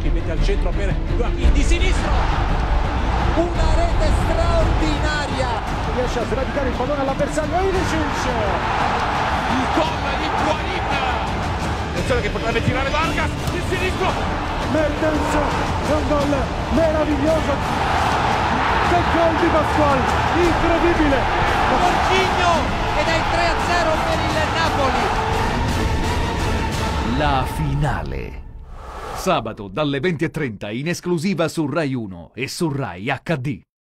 Zalewski mette al centro per Joachim di sinistro. Una rete straordinaria. Riesce a sradicare il pallone all'avversario. Ilicic. Il gol di Higuaín. Attenzione che potrebbe tirare Vargas di sinistro. Mertens. È un gol meraviglioso. Che gol di Pasqual. Incredibile. Jorginho ed è il 3-0 per il Napoli. La finale. Sabato dalle 20:30 in esclusiva su Rai 1 e su Rai HD.